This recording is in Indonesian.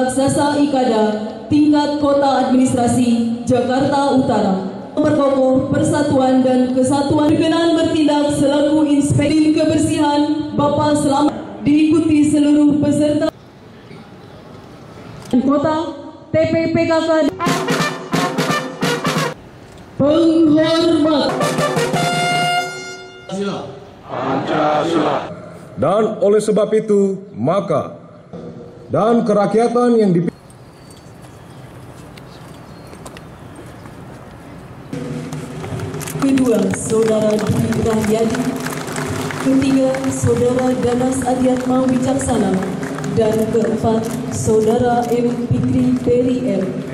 Raksasa Ikada tingkat Kota Administrasi Jakarta Utara memperkokoh persatuan dan kesatuan, berkenan bertindak selaku Inspektur Kebersihan Bapak Selamat, diikuti seluruh peserta Kota TPPKK. Penghormat Pancasila. Dan oleh sebab itu, maka dan kerakyatan yang dipilih kedua, Saudara Dwi Rahyadi. Ketiga, Saudara Danas Adiatma Wicaksana. Dan keempat, Saudara M. Fikri Peri M.